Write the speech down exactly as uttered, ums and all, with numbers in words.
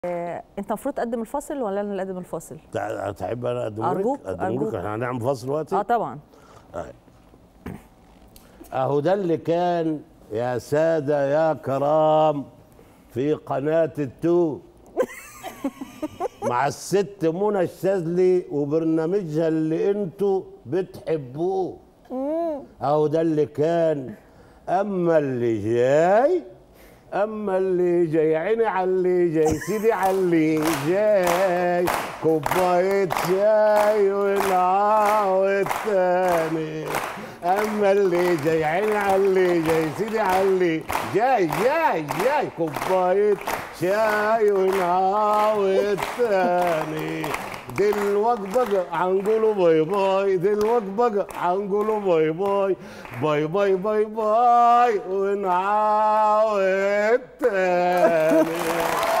آه، انت المفروض تقدم الفاصل ولا انا اللي اقدم الفاصل؟ تع- تحب انا اقدمه لك؟ ارجوك اقدمه ارجوك. لك. احنا هنعمل فاصل دلوقتي؟ اه طبعا. آه. اهو ده اللي كان يا ساده يا كرام في قناه التو مع الست منى الشاذلي وبرنامجها اللي انتوا بتحبوه. اهو ده اللي كان. اما اللي جاي اما اللي جاي عيني على اللي جاي سيدي على اللي جاي كوبايه شاي والعاوة التاني. اما اللي جاي عيني على اللي جاي سيدي على اللي جاي جاي جاي كوبايه شاي والعاوة التاني. دلوقتي بقى هنقوله باي باي، دلوقتي بقى هنقوله باي باي باي باي باي باي ونعاود تاني.